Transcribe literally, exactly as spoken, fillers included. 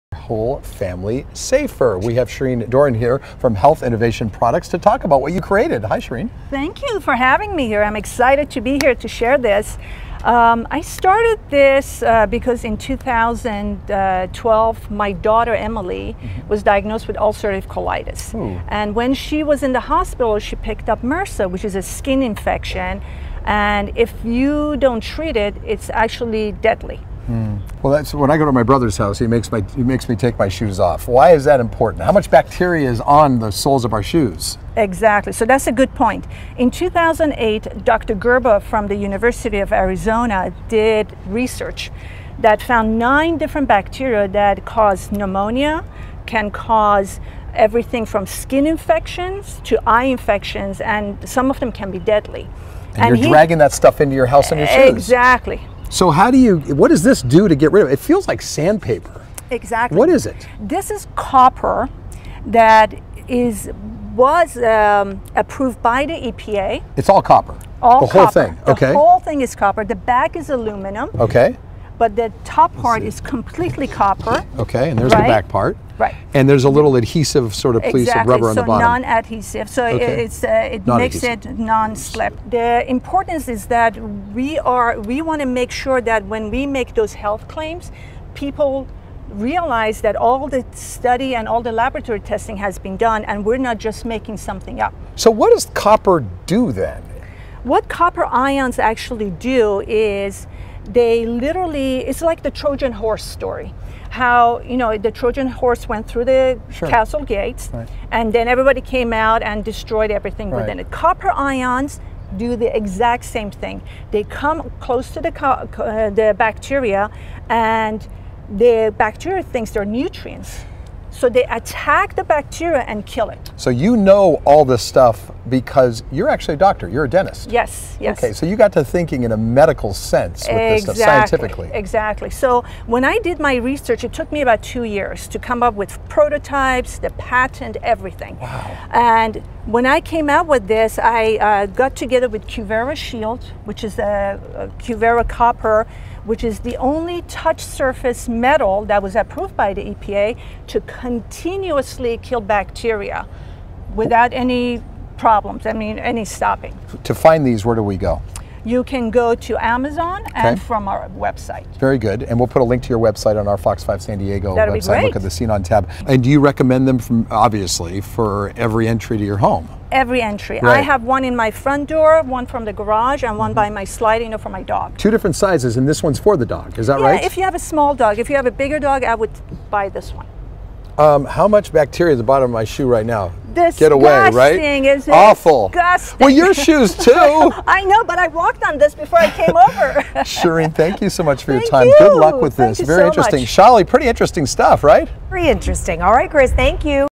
Whole family safer. We have Shireen Doran here from Health Innovation Products to talk about what you created. Hi, Shireen. Thank you for having me here. I'm excited to be here to share this. Um, I started this uh, because in two thousand twelve, my daughter Emily mm-hmm. was diagnosed with ulcerative colitis. Ooh. And when she was in the hospital, she picked up MRSA, which is a skin infection. And if you don't treat it, it's actually deadly. Hmm. Well, that's when I go to my brother's house. He makes my he makes me take my shoes off. Why is that important? How much bacteria is on the soles of our shoes? Exactly. So that's a good point. In two thousand eight, Doctor Gerber from the University of Arizona did research that found nine different bacteria that cause pneumonia, can cause everything from skin infections to eye infections, and some of them can be deadly. And, and you're he, dragging that stuff into your house in your shoes. Exactly. So how do you, what does this do to get rid of it? It feels like sandpaper. Exactly. What is it? This is copper that is was um, approved by the E P A. It's all copper? All The whole copper. thing? Okay. The whole thing is copper. The back is aluminum. Okay. But the top part is completely copper. Okay, and there's right? the back part. Right. And there's a little adhesive sort of piece exactly. of rubber on so the bottom. non-adhesive. So okay. it's uh, it makes it non-slip. The importance is that we are we want to make sure that when we make those health claims, people realize that all the study and all the laboratory testing has been done, and we're not just making something up. So what does copper do then? What copper ions actually do is they literally, it's like the Trojan horse story. How, you know, the Trojan horse went through the sure. castle gates, right. and then everybody came out and destroyed everything right. within it. Copper ions do the exact same thing. They come close to the, uh, the bacteria, and the bacteria thinks they're nutrients. So they attack the bacteria and kill it. So you know all this stuff because you're actually a doctor, you're a dentist. Yes, yes. Okay, so you got to thinking in a medical sense with exactly, this stuff, scientifically. Exactly. So when I did my research, it took me about two years to come up with prototypes, the patent, everything. Wow. And when I came out with this, I uh, got together with Cuvera Shield, which is a, a Cuvera copper, which is the only touch surface metal that was approved by the E P A to continuously kill bacteria without any problems, I mean, any stopping. To find these, where do we go? You can go to Amazon and okay. from our website. Very good. And we'll put a link to your website on our Fox five San Diego That'll website. Be great. Look at the Scene On tab. And do you recommend them, from obviously, for every entry to your home? Every entry. Right. I have one in my front door, one from the garage, and one by my sliding door for my dog. Two different sizes, and this one's for the dog. Is that yeah, right? If you have a small dog. If you have a bigger dog, I would buy this one. Um, how much bacteria at the bottom of my shoe right now? Disgusting, Get away, right? Is Awful. Disgusting. Well, your shoes too. I know, but I walked on this before I came over. Shireen, thank you so much for thank your time. You. Good luck with thank this. You Very so interesting. Much. Shali, pretty interesting stuff, right? Very interesting. All right, Chris, thank you.